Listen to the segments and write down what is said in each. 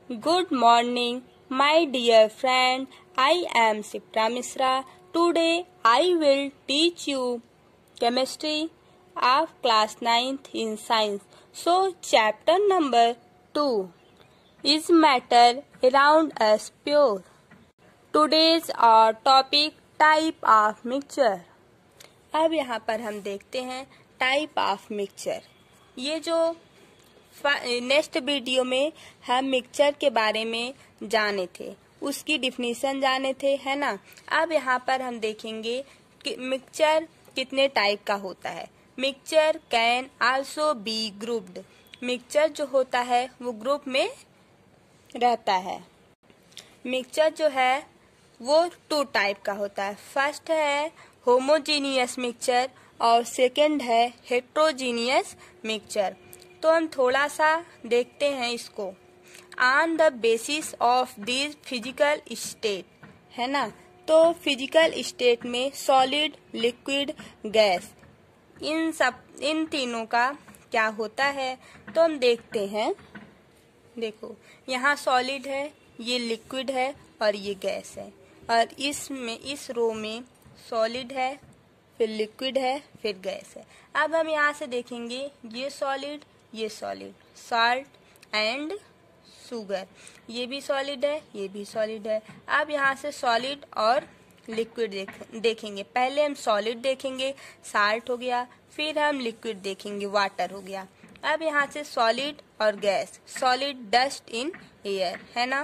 Good morning, my dear friend. I am Sipra Misra. Today I will teach you chemistry of class 9th in science. So chapter number 2 is matter around us pure. Today's our topic type of mixture. अब यहाँ पर हम देखते हैं type of mixture. ये जो next video में हम मिक्सचर के बारे में जाने थे, उसकी डिफिनीशन जाने थे, है ना। अब यहाँ पर हम देखेंगे कि मिक्सचर कितने टाइप का होता है। Mixture can also be grouped. Mixture जो होता है वो ग्रुप में रहता है। मिक्सचर जो है वो 2 टाइप का होता है। फर्स्ट है होमोजीनियस मिक्सचर और सेकंड है हेट्रोजीनियस मिक्सचर। तो हम थोड़ा सा देखते हैं इसको। On the basis of this physical state, है ना। तो फिजिकल स्टेट में सॉलिड, लिक्विड, गैस, इन तीनों का क्या होता है तो हम देखते हैं। देखो यहाँ सॉलिड है, ये लिक्विड है और ये गैस है। और इस रो में सॉलिड है, फिर लिक्विड है, फिर गैस है। अब हम यहाँ से देखेंगे ये सॉलिड, ये सॉलिड, साल्ट एंड शुगर, ये भी सॉलिड है, ये भी सॉलिड है। अब यहाँ से सॉलिड और लिक्विड देखेंगे। पहले हम सॉलिड देखेंगे, साल्ट हो गया, फिर हम लिक्विड देखेंगे, वाटर हो गया। अब यहाँ से सॉलिड और gas, solid dust in air, है ना।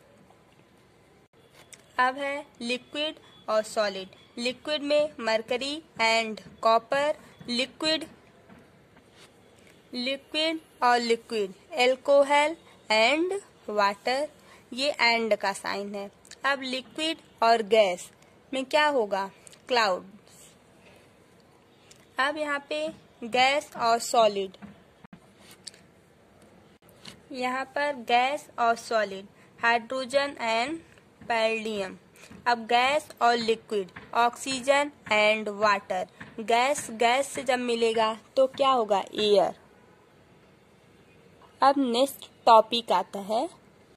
अब है लिक्विड और सॉलिड। लिक्विड में मरकरी एंड कॉपर, लिक्विड और लिक्विड, एल्कोहल एंड वाटर, ये एंड का साइन है। अब लिक्विड और गैस में क्या होगा, क्लाउड। अब यहाँ पे गैस और सॉलिड, यहाँ पर गैस और सॉलिड, हाइड्रोजन एंड पैलेडियम। अब गैस और liquid, oxygen and water. Gas से जब मिलेगा तो क्या होगा, एयर। अब नेक्स्ट टॉपिक आता है।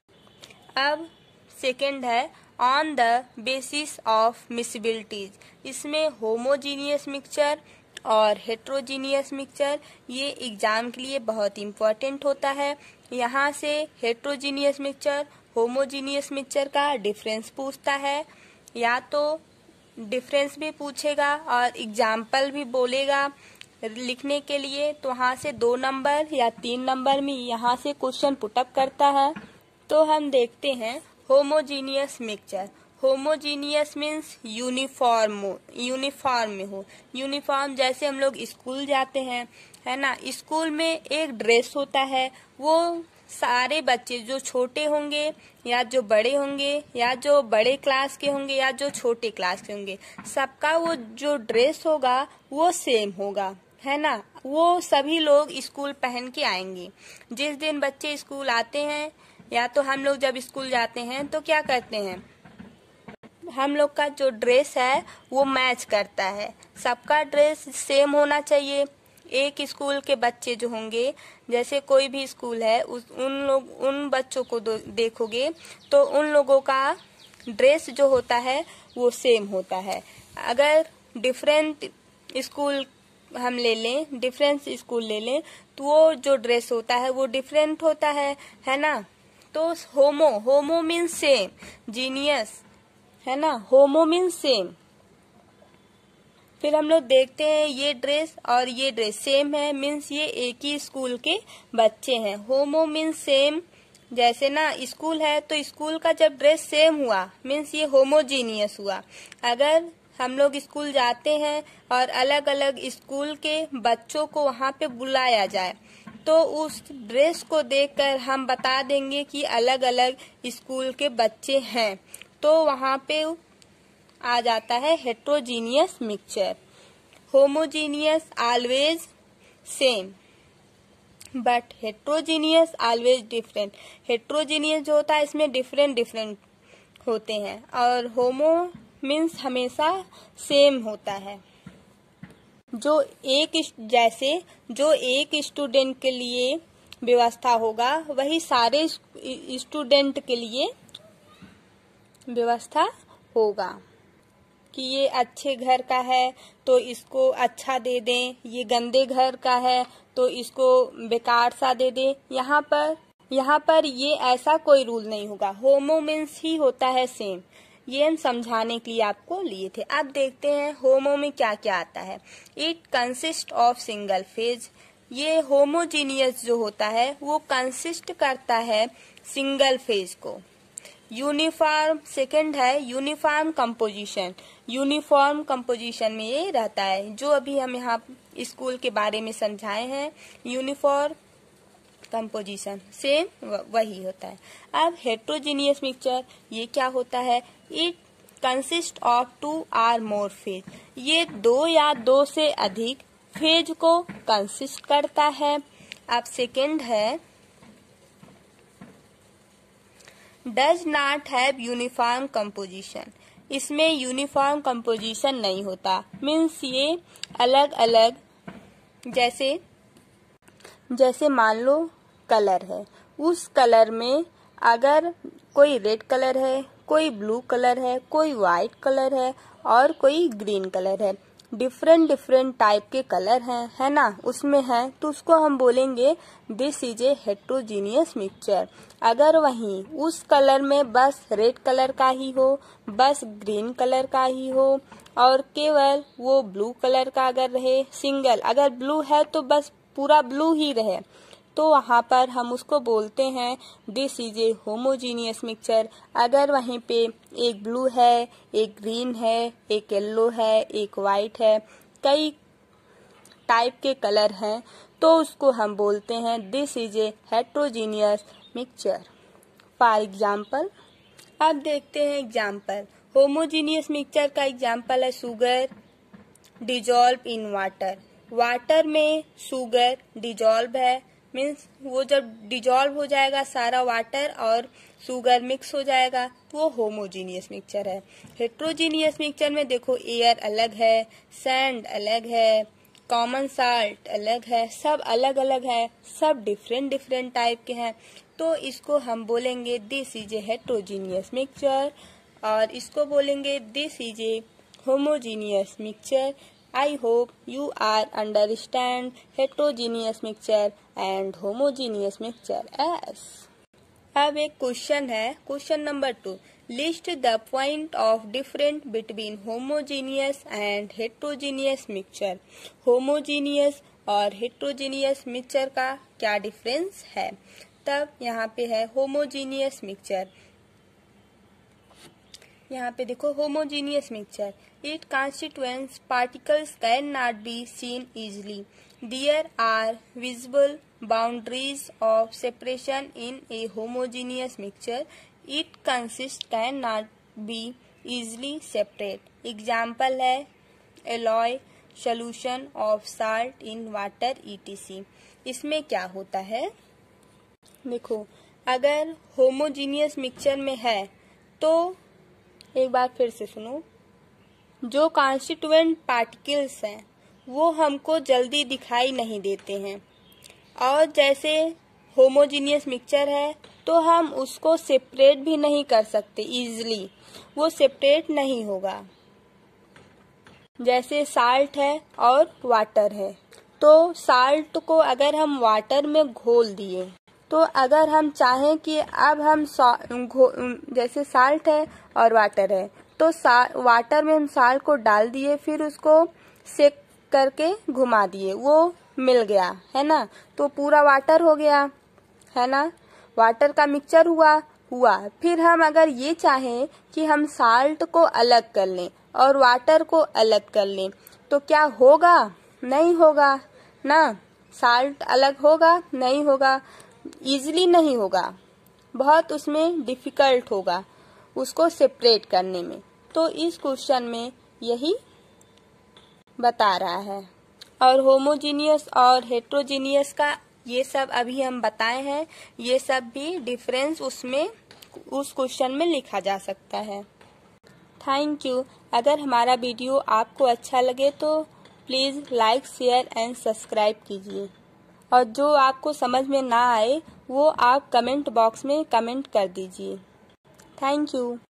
अब सेकंड है on the basis of miscibilities. इसमें होमोजीनियस मिक्सचर और हेट्रोजीनियस मिक्सचर, ये एग्जाम के लिए बहुत इम्पोर्टेंट होता है। यहाँ से हेट्रोजीनियस मिक्सचर होमोजीनियस मिक्सचर का डिफरेंस पूछता है, या तो डिफरेंस भी पूछेगा और एग्जाम्पल भी बोलेगा लिखने के लिए। तो वहाँ से 2 नंबर या 3 नंबर में यहाँ से क्वेश्चन पुटअप करता है। तो हम देखते हैं homogeneous mixture. Homogeneous means uniform में हो। यूनिफॉर्म जैसे हम लोग स्कूल जाते हैं, है ना। स्कूल में एक ड्रेस होता है, वो सारे बच्चे जो छोटे होंगे या जो बड़े होंगे या जो बड़े क्लास के होंगे या जो छोटे क्लास के होंगे, सबका वो जो ड्रेस होगा वो सेम होगा, है ना। वो सभी लोग स्कूल पहन के आएंगे। जिस दिन बच्चे स्कूल आते हैं या तो हम लोग जब स्कूल जाते हैं तो क्या करते हैं, हम लोग का जो ड्रेस है वो मैच करता है। सबका ड्रेस सेम होना चाहिए। एक स्कूल के बच्चे जो होंगे, जैसे कोई भी स्कूल है, उन बच्चों को देखोगे तो उन लोगों का ड्रेस जो होता है वो सेम होता है। अगर डिफरेंट स्कूल हम ले लें, डिफरेंट स्कूल ले लें, तो वो जो ड्रेस होता है वो डिफरेंट होता है ना। तो होमो मीन्स सेम, जीनियस, है ना। Homo means same. फिर हम लोग देखते हैं ये ड्रेस और ये ड्रेस सेम है, मीन्स ये एक ही स्कूल के बच्चे हैं। Homo means same. जैसे ना स्कूल है तो स्कूल का जब ड्रेस सेम हुआ मीन्स ये होमोजीनियस हुआ। अगर हम लोग स्कूल जाते हैं और अलग अलग स्कूल के बच्चों को वहाँ पे बुलाया जाए तो उस ड्रेस को देखकर हम बता देंगे कि अलग अलग स्कूल के बच्चे हैं, तो वहाँ पे आ जाता है heterogeneous mixture. Homogeneous always same but heterogeneous always different. Heterogeneous जो होता है इसमें डिफरेंट होते हैं और होमो मीन्स हमेशा सेम होता है। जो एक स्टूडेंट के लिए व्यवस्था होगा वही सारे स्टूडेंट के लिए व्यवस्था होगा कि ये अच्छे घर का है तो इसको अच्छा दे दें, ये गंदे घर का है तो इसको बेकार सा दे दें। यहाँ पर ये ऐसा कोई रूल नहीं होगा। होमो मीन्स ही होता है सेम। ये हम समझाने के लिए आपको लिए थे। अब देखते हैं होमो में क्या क्या आता है। It consist of single phase. ये होमोजीनियस जो होता है वो कंसिस्ट करता है सिंगल फेज को। यूनिफॉर्म सेकंड है यूनिफॉर्म कंपोजिशन। यूनिफॉर्म कंपोजिशन में ये रहता है जो अभी हम यहाँ स्कूल के बारे में समझाए हैं। यूनिफॉर्म कंपोजिशन सेम वही होता है। अब हेट्रोजीनियस मिक्सचर ये क्या होता है। It consist of 2 or more phase. ये 2 या 2 से अधिक फेज को कंसिस्ट करता है। अब सेकंड है does not have uniform composition. इसमें यूनिफॉर्म कंपोजिशन नहीं होता। मीन्स ये अलग अलग जैसे मान लो कलर है, उस कलर में अगर कोई रेड कलर है, कोई ब्लू कलर है, कोई व्हाइट कलर है और कोई ग्रीन कलर है, डिफरेंट टाइप के कलर हैं, है ना, उसमें है, तो उसको हम बोलेंगे this is a heterogeneous mixture. अगर वहीं उस कलर में बस रेड कलर का ही हो, बस ग्रीन कलर का ही हो और केवल वो ब्लू कलर का अगर रहे सिंगल, अगर ब्लू है तो बस पूरा ब्लू ही रहे, तो वहाँ पर हम उसको बोलते हैं this is a homogeneous mixture. अगर वहीं पे एक ब्लू है, एक ग्रीन है, एक येलो है, एक वाइट है, कई टाइप के कलर हैं, तो उसको हम बोलते हैं this is a heterogeneous mixture. For example अब देखते हैं एग्जाम्पल। होमोजीनियस मिक्सचर का एग्जाम्पल है sugar dissolve in water. Water में शुगर डिजॉल्व है, मीन्स वो जब डिजॉल्व हो जाएगा सारा वाटर और शुगर मिक्स हो जाएगा तो वो होमोजीनियस मिक्सचर है। हेट्रोजीनियस मिक्सचर में देखो एयर अलग है, सैंड अलग है, कॉमन साल्ट अलग है, सब अलग अलग है, सब डिफरेंट टाइप के हैं, तो इसको हम बोलेंगे this is a heterogeneous mixture और इसको बोलेंगे this is a homogeneous mixture. I hope you are understand heterogeneous mixture and homogeneous mixture as। अब एक क्वेश्चन है, question number 2। List the point of different between homogeneous and heterogeneous mixture. Homogeneous और heterogeneous mixture का क्या difference है। तब यहाँ पे है होमोजीनियस मिक्सचर। यहाँ पे देखो homogeneous mixture it constituents particles cannot be seen easily. There are visible boundaries of separation in a homogeneous mixture. It consists cannot be easily separate. Example है alloy solution of salt in water etc. इसमें क्या होता है, देखो अगर homogeneous mixture में है तो एक बार फिर से सुनो, जो कॉन्स्टिट्यूएंट पार्टिकल्स हैं वो हमको जल्दी दिखाई नहीं देते हैं और जैसे होमोजीनियस मिक्सचर है तो हम उसको सेपरेट भी नहीं कर सकते इजीली, वो सेपरेट नहीं होगा। जैसे साल्ट है और वाटर है, तो साल्ट को अगर हम वाटर में घोल दिए तो अगर हम चाहें कि अब हम जैसे साल्ट है और वाटर है तो वाटर में हम साल्ट को डाल दिए, फिर उसको सेक करके घुमा दिए, वो मिल गया है ना, तो पूरा वाटर हो गया है ना, वाटर का मिक्सचर हुआ। फिर हम अगर ये चाहें कि हम साल्ट को अलग कर लें और वाटर को अलग कर लें तो क्या होगा, नहीं होगा ना, साल्ट अलग होगा नहीं होगा, इजीली नहीं होगा, बहुत उसमें डिफिकल्ट होगा उसको सेपरेट करने में। तो इस क्वेश्चन में यही बता रहा है। और होमोजीनियस और हेट्रोजीनियस का ये सब अभी हम बताए हैं, ये सब भी डिफरेंस उसमें उस क्वेश्चन में लिखा जा सकता है। Thank you. अगर हमारा वीडियो आपको अच्छा लगे तो please like share and subscribe कीजिए। और जो आपको समझ में ना आए वो आप कमेंट बॉक्स में कमेंट कर दीजिए। Thank you.